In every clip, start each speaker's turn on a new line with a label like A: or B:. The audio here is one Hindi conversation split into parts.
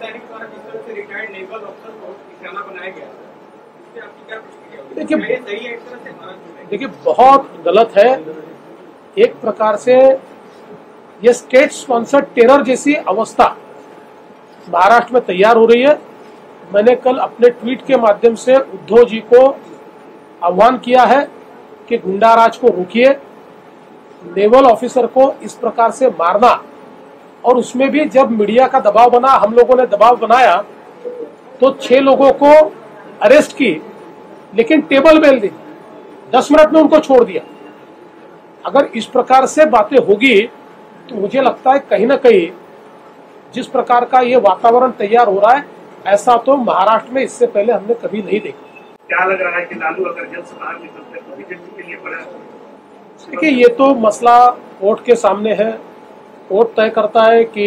A: सैनिक द्वारा जिस तरह से रिटायर्ड नेवल अफसर को निशाना बनाया गया, इससे आपकी क्या प्रतिक्रिया होगी?
B: देखिए,
A: सही है एक तरह से?
B: देखिए बहुत गलत है। एक प्रकार से ये स्टेट स्पॉन्सर्ड टेरर जैसी अवस्था महाराष्ट्र में तैयार हो रही है। मैंने कल अपने ट्वीट के माध्यम से उद्धव जी को आह्वान किया है कि गुंडा राज को रोकिए, नेवल ऑफिसर को इस प्रकार से मारना, और उसमें भी जब मीडिया का दबाव बना, हम लोगों ने दबाव बनाया तो 6 लोगों को अरेस्ट की, लेकिन टेबल बेल दी, 10 मिनट में उनको छोड़ दिया। अगर इस प्रकार से बातें होगी तो मुझे लगता है कहीं ना कहीं जिस प्रकार का ये वातावरण तैयार हो रहा है, ऐसा तो महाराष्ट्र में इससे पहले हमने कभी नहीं देखा।
A: क्या लग रहा है कि लालू अगर जल्द से बाहर निकलते तो बीजेपी के लिए बड़ा?
B: देखिए, ये तो मसला कोर्ट के सामने है। कोर्ट तय करता है कि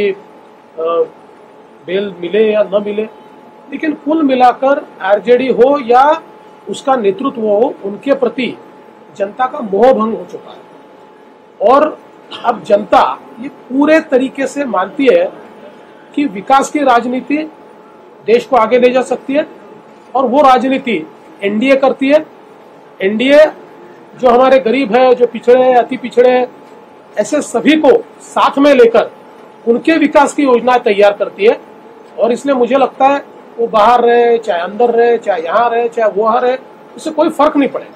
B: बेल मिले या न मिले, लेकिन कुल मिलाकर आरजेडी हो या उसका नेतृत्व हो, उनके प्रति जनता का मोह भंग हो चुका है। और अब जनता ये पूरे तरीके से मानती है कि विकास की राजनीति देश को आगे ले जा सकती है, और वो राजनीति एनडीए करती है। एनडीए जो हमारे गरीब है, जो पिछड़े हैं, अति पिछड़े हैं, ऐसे सभी को साथ में लेकर उनके विकास की योजनाएं तैयार करती है। और इसलिए मुझे लगता है वो बाहर रहे, चाहे अंदर रहे, चाहे यहाँ रहे, चाहे वहां रहे, उससे कोई फर्क नहीं पड़ेगा।